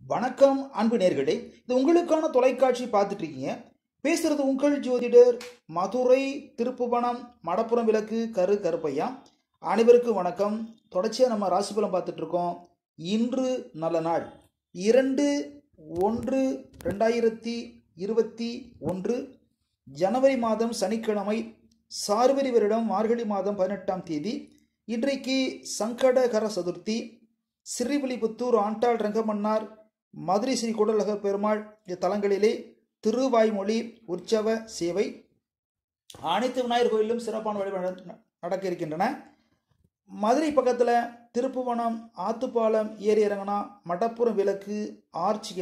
வணக்கம் அன்பு நேர்களே, இது உங்களுக்கான தொலைக்காட்சி பார்த்துட்டு இருக்கீங்க. பேசுறது உங்கள் ஜோதிடர் மதுரை திருப்புவனம் மடப்புறம் விளக்கு கருப்பையா. அனைவருக்கும் வணக்கம். தொடர்ச்சியாக நம்ம ராசி பலன் பார்த்துட்டு இருக்கோம். இன்று நல்ல நாள் 2/1/2021 ஜனவரி மாதம் சனிக்கிழமை, சார்வரி வருடம் மார்கழி மாதம் 18ஆம் தேதி. இன்றைக்கு சங்கடகர சதுர்த்தி. ஸ்ரீவில்லிபுத்தூர் ஆண்டாள் ரங்கமன்னார், மதுரை ஸ்ரீ கூடலகர் பெருமாள் தலங்களிலே திருவாய்மொழி உற்சவ சேவை. அனைத்து விநாயகர் கோயிலும் சிறப்பான வழிபாடு நடக்க இருக்கின்றன. மதுரை பக்கத்தில் திருப்புவனம் ஆத்துப்பாலம் ஏரி இறங்கினா மடப்புறம் விளக்கு ஆர்ச்சி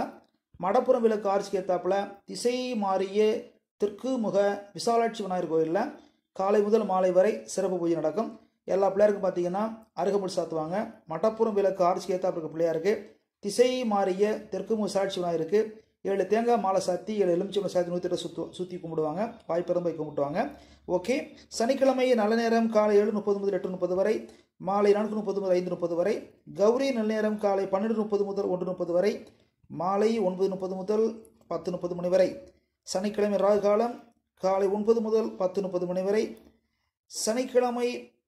ஏத்தாப்புல திசை மாறிய தெற்கு முக விசாலாட்சி விநாயகர் கோயிலில் காலை முதல் மாலை வரை சிறப்பு பூஜை நடக்கும். எல்லா பிள்ளையாருக்கும் பார்த்தீங்கன்னா அருகம்புல் சாத்துவாங்க. மடப்புறம் விளக்கு ஆர்ச்சி ஏத்தாப்பு இருக்க பிள்ளையாருக்கு திசை மாறிய தெற்கு முக விசாலாட்சி விநாயகருக்கு 7 தேங்காய் மாலை சாத்தி 7 எலுமிச்சம்பழம் சாத்தி 108 சுற்றி கும்பிடுவாங்க. வாய்ப்பிறம்பை கும்பிட்டுவாங்க. ஓகே. சனிக்கிழமை நல்ல நேரம் காலை 7:30 முதல் 8:30 வரை, மாலை 4:30 முதல் 5:30 வரை. கௌரி நல்ல நேரம் காலை 12:30 முதல் 1:30 வரை, மாலை 9:30 முதல் 10:30 மணி வரை. சனிக்கிழமை ராகு காலம் காலை 9 முதல் 10:30 மணி வரை. சனிக்கிழமை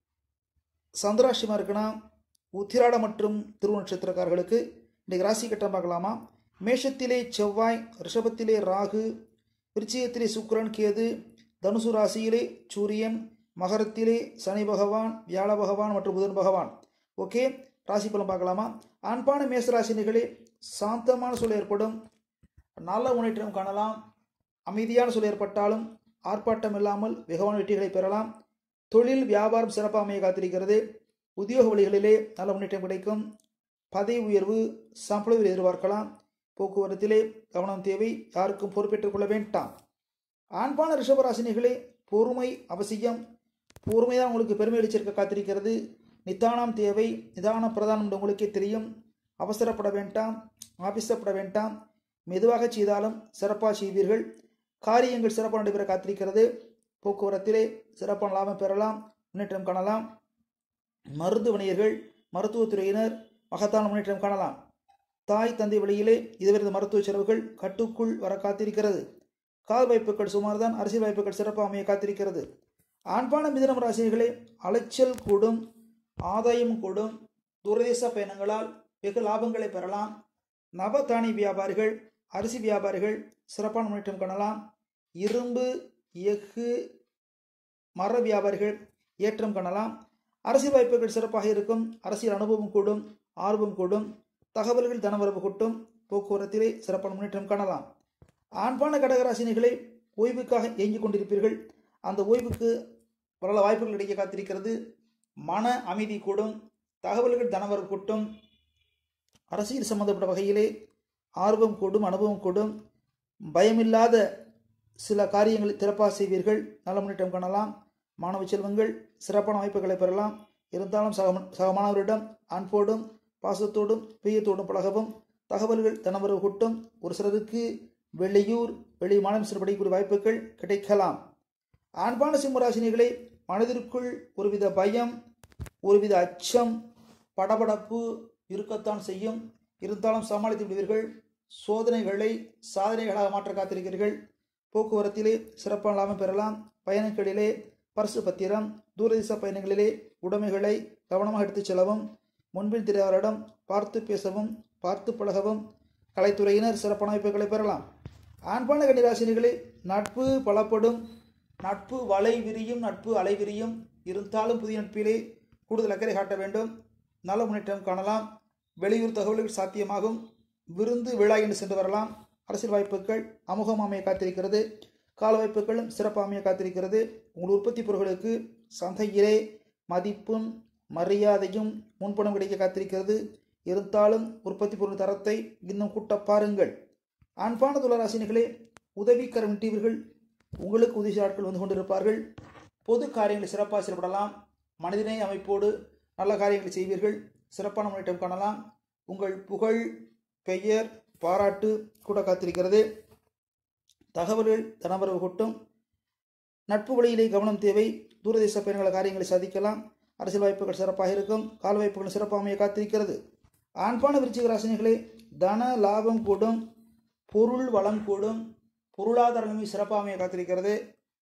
சந்திராஷ்டமம் இருக்குன்னா உத்திராட மற்றும் துருவ நட்சத்திரக்காரர்களுக்கு இன்றைக்கு ராசி கட்டம் பார்க்கலாமா. மேஷத்திலே செவ்வாய், ரிஷபத்திலே ராகு, விருச்சிகத்திலே சுக்கிரன் கேது, தனுசு ராசியிலே சூரியன், மகரத்திலே சனி பகவான், வியாழ பகவான் மற்றும் புதன் பகவான். ஓகே. ராசி பலன் பார்க்கலாமா. அன்பான மேசராசினிகளே, சாந்தமான சூழல் ஏற்படும், நல்ல முன்னேற்றம் காணலாம். அமைதியான சூழல் ஏற்பட்டாலும் ஆர்ப்பாட்டம் இல்லாமல் வெகுவான வெற்றிகளை பெறலாம். தொழில் வியாபாரம் சிறப்பாக அமைய காத்திருக்கிறது. உத்தியோக வழிகளிலே நல்ல முன்னேற்றம் கிடைக்கும். பதவி உயர்வு, சம்பள எதிர்பார்க்கலாம். போக்குவரத்திலே கவனம் தேவை. யாருக்கும் பொறுப்பேற்றுக் கொள்ள வேண்டாம். ஆண்பான ரிஷபராசினிகளே, பொறுமை அவசியம். பொறுமை தான் உங்களுக்கு பெருமை அளிச்சிருக்க காத்திருக்கிறது. நிதானம் தேவை. நிதானம் பிரதானம் உங்களுக்கே தெரியும். அவசரப்பட வேண்டாம், ஆபிசப்பட வேண்டாம். மெதுவாக செய்தாலும் சிறப்பாக செய்வீர்கள். காரியங்கள் சிறப்பாக நடைபெற காத்திருக்கிறது. போக்குவரத்திலே சிறப்பான லாபம் பெறலாம், முன்னேற்றம் காணலாம். மருந்து வணிகர்கள், மருத்துவத்துறையினர் மகத்தான முன்னேற்றம் காணலாம். தாய் தந்தை வழியிலே இதுவரை மருத்துவ செலவுகள் கட்டுக்குள் வர காத்திருக்கிறது. கால் வாய்ப்புகள் சுமார்தான். அரசியல் வாய்ப்புகள் சிறப்பாக அமைய காத்திருக்கிறது. ஆண்பான மிதுனம் ராசினிகளே, அலைச்சல் கூடும், ஆதாயம் கூடும். தூரதேச பயணங்களால் வெகு லாபங்களை பெறலாம். நவதானி வியாபாரிகள், அரிசி வியாபாரிகள் சிறப்பான முன்னேற்றம் காணலாம். இரும்பு, எஃகு, மர வியாபாரிகள் ஏற்றம் காணலாம். அரசியல் வாய்ப்புகள் சிறப்பாக இருக்கும். அரசியல் அனுபவம் கூடும், ஆர்வம் கூடும். தகவல்கள் தனவரவு கூட்டும். போக்குவரத்திலே சிறப்பான முன்னேற்றம் காணலாம். ஆண்பான கடகராசினிகளை, ஓய்வுக்காக இயங்கிக் கொண்டிருப்பீர்கள். அந்த ஓய்வுக்கு பல வாய்ப்புகள் கிடைக்க காத்திருக்கிறது. மன அமைதி கூடும். தகவல்கள் தனவரவு கூட்டும். அரசியல் சம்பந்தப்பட்ட வகையிலே ஆர்வம் கூடும், அனுபவம் கூடும். பயமில்லாத சில காரியங்களை சிறப்பாக செய்வீர்கள். நல்ல முன்னேற்றம் காணலாம். மாணவ செல்வங்கள் சிறப்பான வாய்ப்புகளை பெறலாம். இருந்தாலும் சக மாணவரிடம் அன்போடும் பாசத்தோடும் பிரியத்தோடும் பழகவும். தகவல்கள் தனவரவு கூட்டும். ஒரு சிலருக்கு வெளியூர் வெளி மாநிலம் சென்றபடிக்கூடிய வாய்ப்புகள் கிடைக்கலாம். ஆண்பான சிம்மராசினிகளை, மனதிற்குள் ஒருவித பயம், ஒருவித அச்சம், படபடப்பு இருக்கத்தான் செய்யும். இருந்தாலும் சமாளித்து விடுவீர்கள். சோதனைகளை சாதனைகளாக மாற்ற காத்திருக்கிறீர்கள். போக்குவரத்திலே சிறப்பான லாபம் பெறலாம். பயணங்களிலே பரிசு பத்திரம், தூரதேச பயணங்களிலே உடைமைகளை கவனமாக எடுத்துச் செல்லவும். முன்பின் தெரியாதவரிடம் பார்த்து பேசவும், பார்த்து பழகவும். கலைத்துறையினர் சிறப்பான வாய்ப்புகளை பெறலாம். ஆண்பான கன்னிராசினிகளே, நட்பு பலப்படும், நட்பு வலை விரியும், நட்பு அலை விரியும். இருந்தாலும் புதிய நட்பிலே கூடுதல் அக்கறை காட்ட வேண்டும். நல்ல முன்னேற்றம் காணலாம். வெளியூர் தகவல்கள் சாத்தியமாகும். விருந்து விழா என்று சென்று வரலாம். அரசியல் வாய்ப்புகள் அமுகம் அமைய காத்திருக்கிறது. கால வாய்ப்புகளும் சிறப்பாக அமைய காத்திருக்கிறது. உங்கள் உற்பத்தி பொருட்களுக்கு சந்தையிலே மதிப்பும் மரியாதையும் முன்பணம் கிடைக்க காத்திருக்கிறது. இருந்தாலும் உற்பத்தி பொருள் தரத்தை இன்னும் கூட்ட பாருங்கள். ஆண்பான துளராசினிகளே, உதவிக்கரம் நீட்டுவீர்கள். உங்களுக்கு உதவி ஆட்கள் வந்து கொண்டிருப்பார்கள். பொது காரியங்களை சிறப்பாக செயல்படலாம். மனிதநேய அமைப்போடு நல்ல காரியங்களை செய்வீர்கள். சிறப்பான முன்னேற்றம் காணலாம். உங்கள் புகழ், பெயர், பாராட்டு கூட காத்திருக்கிறது. தகவல்கள் தனவரவு கூட்டும். நட்பு வழியிலே கவனம் தேவை. தூரதேச பயணங்கள காரியங்களை சாதிக்கலாம். அரசியல் வாய்ப்புகள் சிறப்பாக இருக்கும். கால வாய்ப்புகள் சிறப்பாக அமைய காத்திருக்கிறது. ஆண்பான விருச்சிக ராசினிகளே, தன லாபம் கூடும், பொருள் வளம் கூடும், பொருளாதார நிலைமை சிறப்பாக அமைய காத்திருக்கிறது.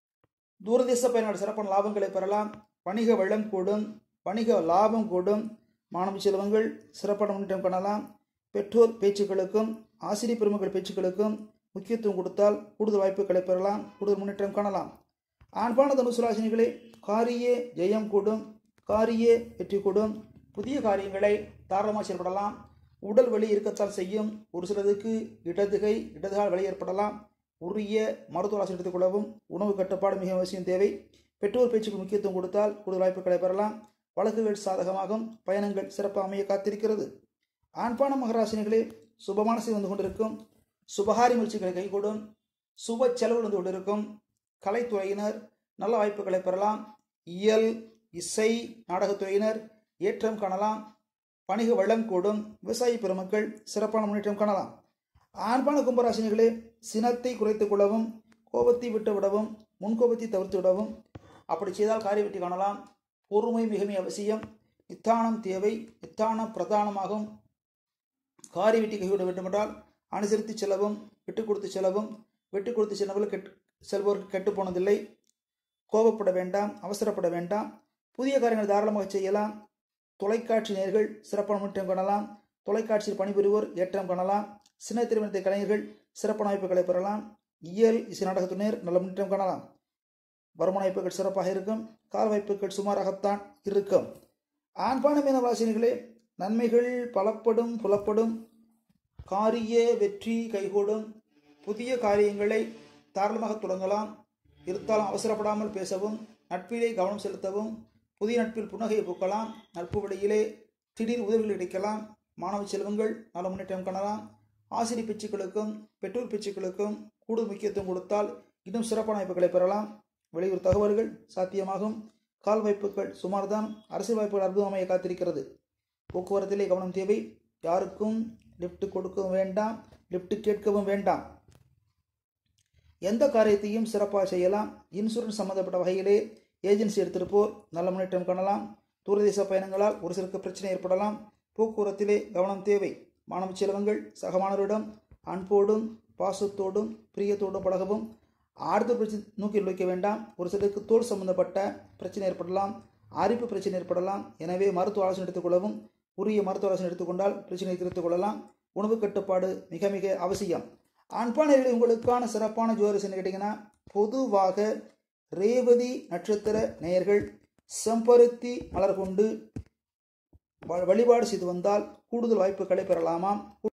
தூரதேச பயணங்கள் சிறப்பான லாபங்களை பெறலாம். வணிக வளம் கூடும், வணிக லாபம் கூடும். மாணவ செல்வங்கள் சிறப்பான முன்னேற்றம் காணலாம். பெற்றோர் பேச்சுக்களுக்கும் ஆசிரியர் பெருமக்கள் பேச்சுக்களுக்கும் முக்கியத்துவம் கொடுத்தால் கூடுதல் வாய்ப்புகளை பெறலாம், கூடுதல் முன்னேற்றம் காணலாம். ஆண்பான தனுசு ராசினிகளே, காரிய ஜெயம் கூடும், காரிய வெற்றி கூடும். புதிய காரியங்களை தாராளமாக செயல்படலாம். உடல் வலி இருக்கத்தான் செய்யும். ஒரு சிலருக்கு இடதுகை இடதுகால் வலி ஏற்படலாம். உரிய மருத்துவ ஆலோசனை எடுத்துக் கொள்ளவும். உணவு கட்டுப்பாடு மிக அவசியம் தேவை. பெற்றோர் பேச்சுக்கு முக்கியத்துவம் கொடுத்தால் கூடுதல் வாய்ப்புகளை பெறலாம். வழக்குகள் சாதகமாகும். பயணங்கள் சிறப்பாக அமைய காத்திருக்கிறது. ஆண்பான மகராசினிகளே, சுபமான செய்தி வந்து கொண்டிருக்கும். சுபகாரி முயற்சிகளை கைகூடும். சுப செலவு வந்து கொண்டிருக்கும். கலைத்துறையினர் நல்ல வாய்ப்புகளை பெறலாம். இயல், இசை, நாடகத்துறையினர் ஏற்றம் காணலாம். வணிக வளம் கூடும். விவசாய பெருமக்கள் சிறப்பான முன்னேற்றம் காணலாம். ஆண்பான கும்பராசினிகளே, சினத்தை குறைத்துக் கொள்ளவும், கோபத்தை விட்டு விடவும், முன்கோபத்தை தவிர்த்து விடவும். அப்படி செய்தால் காரிய வெற்றி காணலாம். பொறுமை மிக அவசியம். நித்தானம் தேவை. நித்தானம் பிரதானமாகும். காரிய வெற்றி கைவிட வேண்டுமென்றால் அனுசரித்து செல்லவும், விட்டுக் கொடுத்து செல்லவும். விட்டுக் கொடுத்து செல்பவர்கள் கெட்டு போனதில்லை. கோபப்பட வேண்டாம், அவசரப்பட வேண்டாம். புதிய காரியங்கள் தாராளமாக செய்யலாம். தொலைக்காட்சி நேயர்கள் சிறப்பான முன்னேற்றம் காணலாம். தொலைக்காட்சியில் பணிபுரிவோர் ஏற்றம் காணலாம். சின்ன திரைப்பட கலைஞர்கள் சிறப்பான வாய்ப்புகளை பெறலாம். இயல், இசை, நாடகத்தினர் நல்ல முன்னேற்றம் காணலாம். வருமான வாய்ப்புகள் சிறப்பாக இருக்கும். கால வாய்ப்புகள் சுமாராகத்தான் இருக்கும். ஆண்பான மீன ராசினிகளே, நன்மைகள் பலப்படும், புலப்படும். காரிய வெற்றி கைகூடும். புதிய காரியங்களை தாராளமாக தொடங்கலாம். இருந்தாலும் அவசரப்படாமல் பேசவும், நட்பிலே கவனம் செலுத்தவும். புதிய நட்பில் புன்னகையை பூக்கலாம். நட்பு வழியிலே திடீர் உதவிகள் கிடைக்கலாம். மாணவ செல்வங்கள் நல்ல முன்னேற்றம் காணலாம். ஆசிரியர் பேச்சுக்களுக்கும் பெற்றோர் பேச்சுக்களுக்கும் கூடுதல் முக்கியத்துவம் கொடுத்தால் இன்னும் சிறப்பான வாய்ப்புகளை பெறலாம். வெளியூர் தகவல்கள் சாத்தியமாகும். கால் வாய்ப்புகள் சுமார்தான். அரசியல் வாய்ப்புகள் அற்புதமாக காத்திருக்கிறது. போக்குவரத்திலே கவனம் தேவை. யாருக்கும் லிஃப்ட் கொடுக்கவும் வேண்டாம், லிஃப்ட் கேட்கவும் வேண்டாம். எந்த காரியத்தையும் சிறப்பாக செய்யலாம். இன்சூரன்ஸ் சம்பந்தப்பட்ட வகையிலே ஏஜென்சி எடுத்திருப்போர் நல்ல முன்னேற்றம் காணலாம். தூரதேச பயணங்களால் ஒரு சிலருக்கு பிரச்சனை ஏற்படலாம். போக்குவரத்திலே கவனம் தேவை. மாணவ செல்வங்கள் சக மாணவரிடம் அன்போடும் பாசத்தோடும் பிரியத்தோடும் பழகவும். ஆழ்ந்த பிரச்சனை நோக்கி வைக்க வேண்டாம். ஒரு சிலருக்கு தோல் சம்பந்தப்பட்ட பிரச்சனை ஏற்படலாம், அரிப்பு பிரச்சனை ஏற்படலாம். எனவே மருத்துவ ஆலோசனை எடுத்துக்கொள்ளவும். உரிய மருத்துவ ஆலோசனை எடுத்துக்கொண்டால் பிரச்சனையை தீர்த்துக் கொள்ளலாம். உணவு கட்டுப்பாடு மிக மிக அவசியம். ஆண்பானர்களை உங்களுக்கான சிறப்பான ஜோதிடம் கேட்டீங்கன்னா, பொதுவாக ரேவதி நட்சத்திர நேயர்கள் செம்பருத்தி மலர் கொண்டு வழிபாடு செய்து வந்தால் கூடுதல் வாய்ப்புகளை பெறலாமாம்.